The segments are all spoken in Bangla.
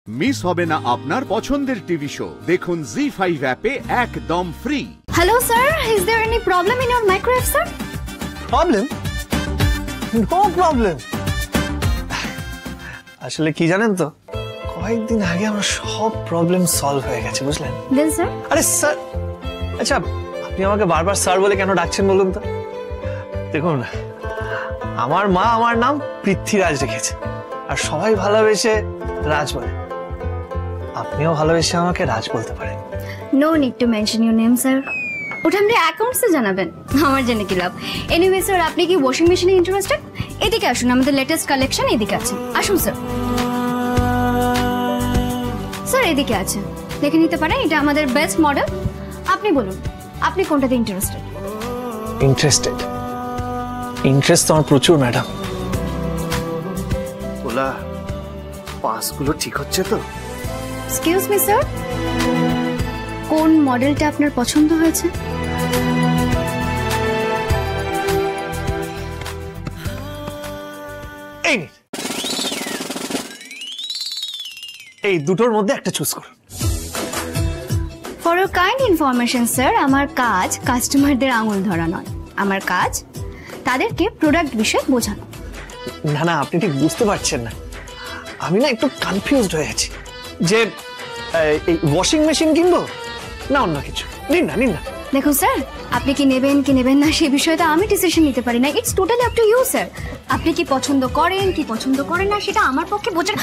মিস হবে না আপনার পছন্দের টিভি শো দেখুন জি5 অ্যাপে একদম free. Hello sir, is there any problem in your microwave sir? Problem? No problem. আসলে কি জানেন তো কয়েকদিন আগে আমার সব প্রবলেম সলভ হয়ে গেছে বুঝলেন। Then sir? আরে স্যার, আচ্ছা আপনি আমাকে বারবার স্যার বলে কেন ডাকছেন বলুন তো? দেখুন আমার মা আমার নাম পৃথ্বীরাজ রেখেছে আর সবাই ভালোবেসে রাজ বলে। আপনিও ভালোবেসে আমাকে রাজ বলতে পারেন। No need to mention your name sir. ওটা আপনি অ্যাকাউন্টসে জানাবেন, আমার জেনে কি লাভ। এনিওয়ে স্যার, আপনি কি ওয়াশিং মেশিনে ইন্টারেস্টেড? এদিকে আসুন, আমাদের লেটেস্ট কালেকশন এদিকে আছে, আসুন স্যার। স্যার এদিকে আছে, দেখে নিতে পারেন, এটা আমাদের বেস্ট মডেল। আপনি বলুন আপনি কোনটাতে ইন্টারেস্টেড? ইন্টারেস্ট তো আমার প্রচুর ম্যাডাম। ওলা পাসগুলো ঠিক হচ্ছে তো? এক্সকিউজ মি স্যার, কোন মডেলটা আপনার পছন্দ হয়েছে? এই দুটোর মধ্যে একটা চুজ করুন। For your kind information sir, আমার কাজ কাস্টমারদের আঙুল ধরা নয়, আমার কাজ তাদেরকে প্রোডাক্ট বিষয়ে বোঝানো। না না, আপনি ঠিক বুঝতে পারছেন না, আমি না একটু কনফিউজড হয়ে আছি যে এই ওয়াশিং মেশিন কিনবো না অন্য কিছু। নিন না। দেখুন স্যার, আপনি কি নেবেন না সে বিষয়ে তো আমি ডিসিশন নিতে পারি না। It's totally up to you sir. আপনি কি পছন্দ করেন না সেটা আমার পক্ষে বোঝা।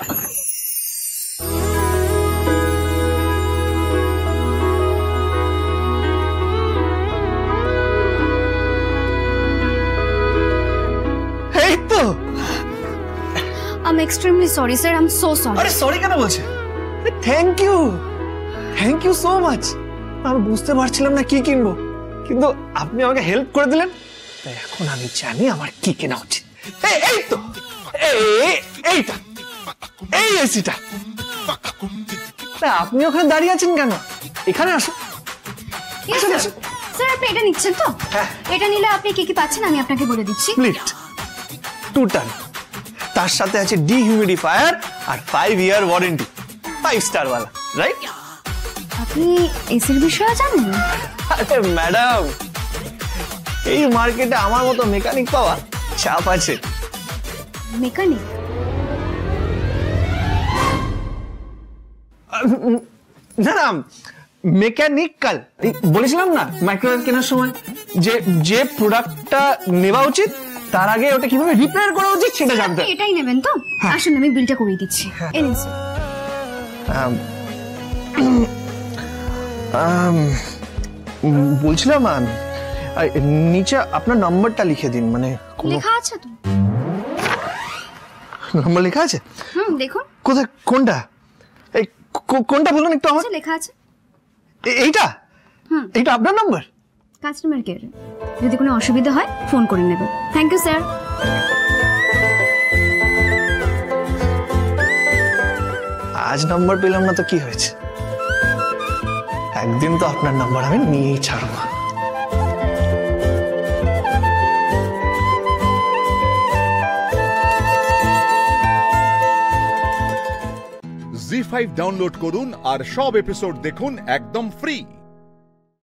এই তো I am extremely sorry sir, I am so sorry. আরে সরি কেন বলছেন? Thank you so much. আমি বুঝতে পারছিলাম না কি কিনবো, কিন্তু আপনি আমাকে হেল্প করে দিলেন, তাই এখন আমি জানি আমার কি কেনা উচিত। এই তো এইটা, এই এসিটা। আপনি ওখানে দাঁড়িয়ে আছেন কেন? এখানে আসুন। স্যার আপনি এটা নিচ্ছেন তো? এটা নিলে আপনি কি পাচ্ছেন আমি আপনাকে বলে দিচ্ছি। স্প্লিট 2 টান, তার সাথে আছে ডিহিউমিডিফায়ার আর 5 ইয়ার ওয়ারেন্টি, 5 স্টার वाला, রাইট? আপনি এসির বিষয়ে জানেন? আরে ম্যাডাম, এই মার্কেটে আমার মতো মেকানিক পাওয়া চাপ আছে। মেকানিক? না মেকানিক্যাল। বলেছিলাম না মাইক্রোওয়েভ কেনার সময় যে প্রোডাক্টটা নেওয়া উচিত তার আগে ওটা কিভাবে রিপেয়ার করা উচিত সেটা জানতে। এটাই নেবেন তো? আসুন আমি বিলটা করিয়ে দিচ্ছি। এই নিন স্যার। বলছিলাম নিচে আপনার নাম্বারটা লিখে দিন। মানে লেখা আছে তো? নাম্বার লেখা আছে? দেখুন। কোথায়? কোনটা? এই কোনটা বলুন একটু আমার। লেখা আছে এইটা? এইটা আপনার নাম্বার? Customer care. যদি কোনো অসুবিধা হয় ফোন করে নেবেন। Thank you sir. আজ নাম্বার পেলাম না তো কি হয়েছে, একদিন তো আপনার নাম্বার আমি নিয়েই ছাড়বো। জি5 ডাউনলোড করুন আর সব এপিসোড দেখুন একদম ফ্রি।